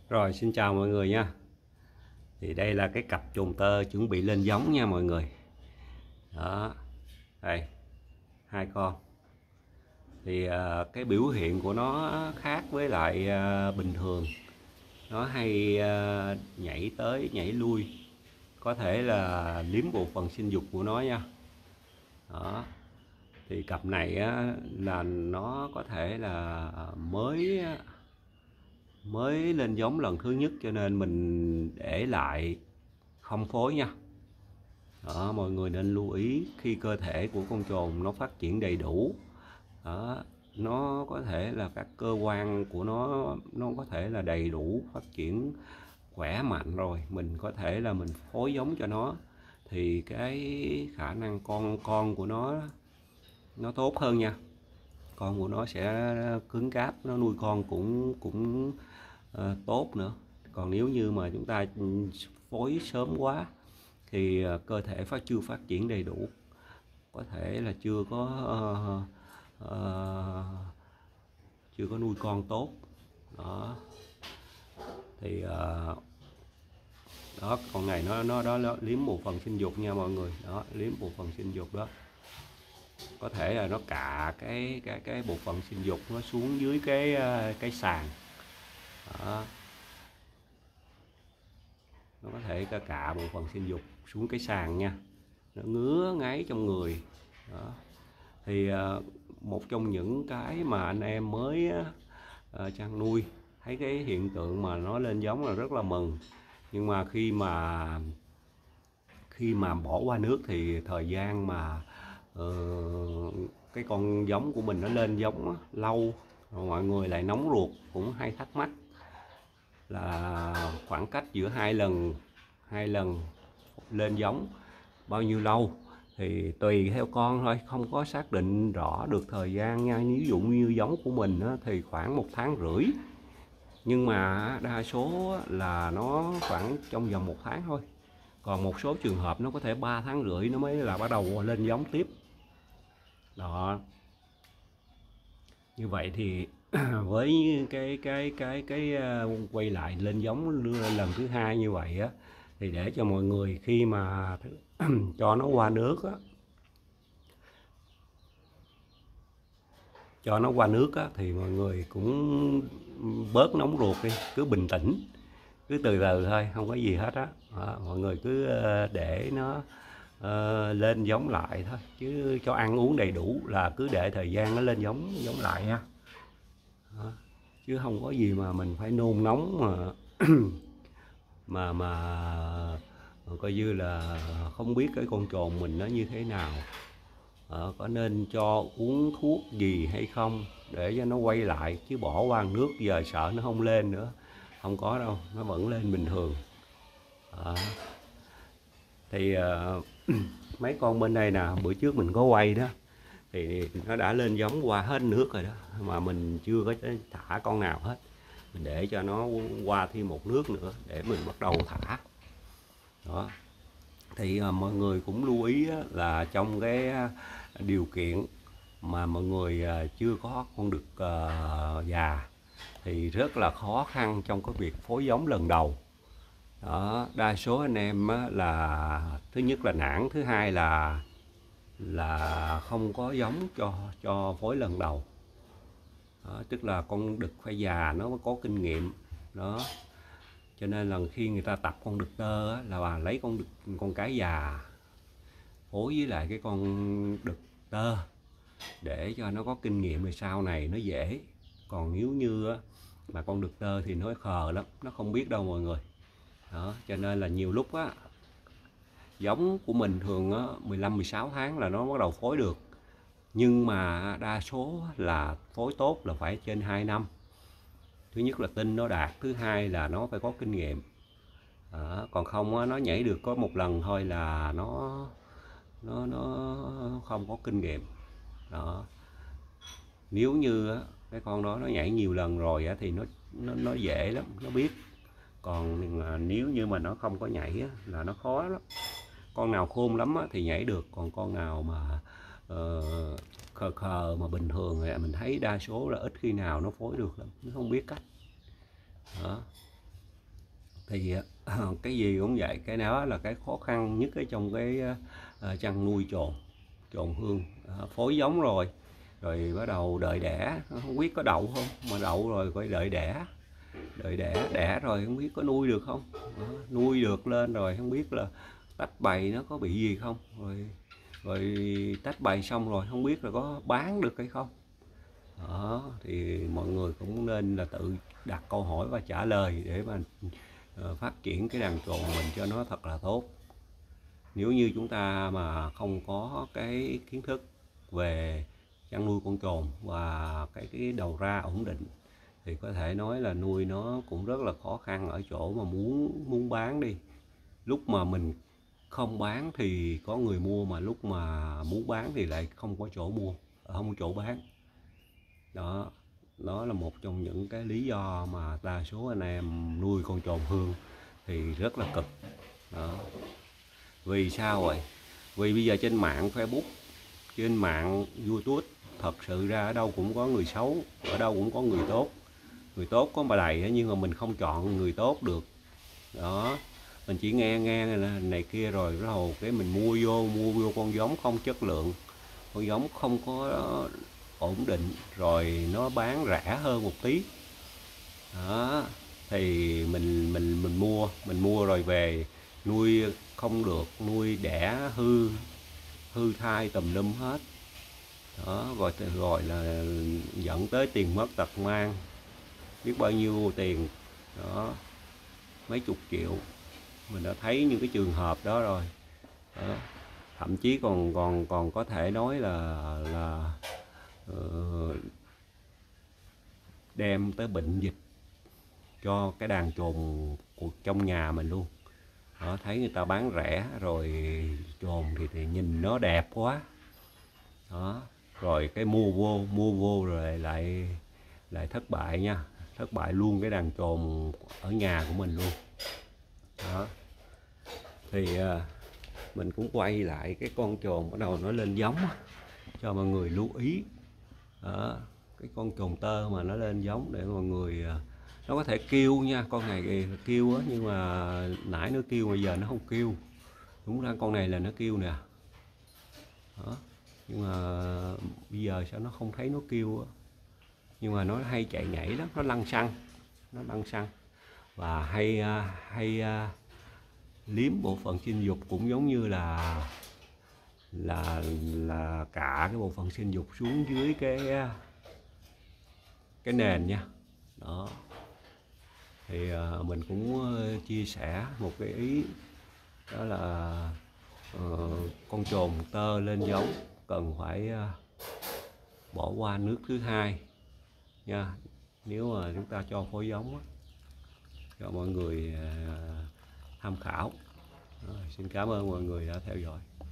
Rồi, xin chào mọi người nha. Thì đây là cái cặp chồn tơ chuẩn bị lên giống nha mọi người. Đó, đây, hai con. Thì cái biểu hiện của nó khác với lại bình thường. Nó hay nhảy tới nhảy lui, có thể là liếm bộ phận sinh dục của nó nha. Đó. Thì cặp này á, là nó có thể là mới lên giống lần thứ nhất, cho nên mình để lại không phối nha. Đó, mọi người nên lưu ý khi cơ thể của con trồn nó phát triển đầy đủ. Đó, nó có thể là các cơ quan của nó có thể là đầy đủ phát triển khỏe mạnh rồi, mình có thể là mình phối giống cho nó thì cái khả năng con của nó tốt hơn nha. Con của nó sẽ cứng cáp, nó nuôi con cũng tốt nữa. Còn nếu như mà chúng ta phối sớm quá thì cơ thể chưa phát triển đầy đủ, có thể là chưa có nuôi con tốt. Đó. Thì đó, con này nó liếm bộ phận sinh dục nha mọi người. Đó, liếm bộ phận sinh dục đó, có thể là nó cạ cái bộ phận sinh dục nó xuống dưới cái sàn. Đó. Nó có thể cạ bộ phận sinh dục xuống cái sàn nha, nó ngứa ngáy trong người. Đó. Thì một trong những cái mà anh em mới chăn nuôi thấy cái hiện tượng mà nó lên giống là rất là mừng. Nhưng mà khi mà bỏ qua nước thì thời gian mà cái con giống của mình nó lên giống lâu, rồi mọi người lại nóng ruột, cũng hay thắc mắc là khoảng cách giữa hai lần lên giống bao nhiêu lâu. Thì tùy theo con thôi, không có xác định rõ được thời gian nha. Ví dụ như giống của mình thì khoảng 1,5 tháng. Nhưng mà đa số là nó khoảng trong vòng 1 tháng thôi. Còn một số trường hợp nó có thể 3,5 tháng nó mới là bắt đầu lên giống tiếp. Đó. Như vậy thì với cái quay lại lên giống lần thứ hai như vậy á, thì để cho mọi người khi mà cho nó qua nước á, thì mọi người cũng bớt nóng ruột đi, cứ bình tĩnh, cứ từ từ thôi, không có gì hết á. Mọi người cứ để nó lên giống lại thôi, chứ cho ăn uống đầy đủ là cứ để thời gian nó lên giống lại ha. Đó. Chứ không có gì mà mình phải nôn nóng mà coi như là không biết cái con trồn mình nó như thế nào. Có nên cho uống thuốc gì hay không để cho nó quay lại, chứ bỏ qua nước giờ sợ nó không lên nữa. Không có đâu, nó vẫn lên bình thường. Thì mấy con bên đây nè, bữa trước mình có quay đó, thì nó đã lên giống qua hết nước rồi đó, mà mình chưa có thả con nào hết. Mình để cho nó qua thêm một nước nữa để mình bắt đầu thả. Đó. Thì mọi người cũng lưu ý là trong cái điều kiện mà mọi người chưa có con đực già thì rất là khó khăn trong cái việc phối giống lần đầu. Đó, đa số anh em là thứ nhất là nản, thứ hai là không có giống cho phối lần đầu. Đó, tức là con đực phải già nó có kinh nghiệm. Đó, cho nên là khi người ta tập con đực tơ là lấy con cái già phối với lại cái con đực tơ để cho nó có kinh nghiệm, rồi sau này nó dễ. Còn nếu như mà con đực tơ thì nó khờ lắm, nó không biết đâu mọi người. Đó, cho nên là nhiều lúc giống của mình thường 15-16 tháng là nó bắt đầu phối được. Nhưng mà đa số là phối tốt là phải trên 2 năm. Thứ nhất là tinh nó đạt, thứ hai là nó phải có kinh nghiệm. Còn không nó nhảy được có một lần thôi là nó không có kinh nghiệm. Đó. Nếu như cái con đó nó nhảy nhiều lần rồi thì nó dễ lắm, nó biết. Còn nếu như mà nó không có nhảy là nó khó lắm. Con nào khôn lắm thì nhảy được, còn con nào mà khờ mà bình thường thì mình thấy đa số là ít khi nào nó phối được lắm, nó không biết cách. Đó. Thì cái gì cũng vậy, cái đó là cái khó khăn nhất ở trong cái chăn nuôi chồn hương. Phối giống rồi rồi bắt đầu đợi đẻ, không biết có đậu không, mà đậu rồi phải đợi đẻ rồi không biết có nuôi được không. Nuôi được lên rồi không biết là tách bầy nó có bị gì không, rồi tách bầy xong rồi không biết là có bán được hay không. Đó thì mọi người cũng nên là tự đặt câu hỏi và trả lời để mà phát triển cái đàn chồn mình cho nó thật là tốt. Nếu như chúng ta mà không có cái kiến thức về chăn nuôi con chồn và cái đầu ra ổn định thì có thể nói là nuôi nó cũng rất là khó khăn ở chỗ mà muốn bán đi. Lúc mà mình không bán thì có người mua, mà lúc mà muốn bán thì lại không có chỗ mua, không có chỗ bán. Đó là một trong những cái lý do mà đa số anh em nuôi con chồn hương thì rất là cực. Đó. Vì sao vậy? Vì bây giờ trên mạng Facebook, trên mạng YouTube, thật sự ra ở đâu cũng có người xấu, ở đâu cũng có người tốt. Người tốt có mà đầy, nhưng mà mình không chọn người tốt được. Đó, mình chỉ nghe này kia rồi rồi cái mình mua vô con giống không chất lượng, con giống không có ổn định, rồi nó bán rẻ hơn một tí. Đó, thì mình mua rồi về nuôi không được, nuôi đẻ hư thai tùm lum hết. Đó, rồi là dẫn tới tiền mất tật mang, biết bao nhiêu tiền. Đó, mấy chục triệu, mình đã thấy những cái trường hợp đó rồi. Đó. Thậm chí còn có thể nói là đem tới bệnh dịch cho cái đàn chồn trong nhà mình luôn. Đó, thấy người ta bán rẻ rồi chồn thì nhìn nó đẹp quá. Đó, rồi cái mua vô rồi lại thất bại nha, thất bại luôn cái đàn chồn ở nhà của mình luôn. Đó, thì mình cũng quay lại cái con chồn bắt đầu nó lên giống cho mọi người lưu ý. Đó, cái con chồn tơ mà nó lên giống để mọi người nó có thể kêu nha, con này kêu á, nhưng mà nãy nó kêu bây giờ nó không kêu. Đúng ra con này là nó kêu nè. Đó, nhưng mà bây giờ sao nó không thấy nó kêu á. Nhưng mà nó hay chạy nhảy lắm, nó lăn xăng và hay liếm bộ phận sinh dục, cũng giống như là cả cái bộ phận sinh dục xuống dưới cái nền nha. Đó thì mình cũng chia sẻ một cái ý, đó là con chồn tơ lên giống cần phải bỏ qua nước thứ hai nha, nếu mà chúng ta cho phối giống cho mọi người tham khảo. Xin cảm ơn mọi người đã theo dõi.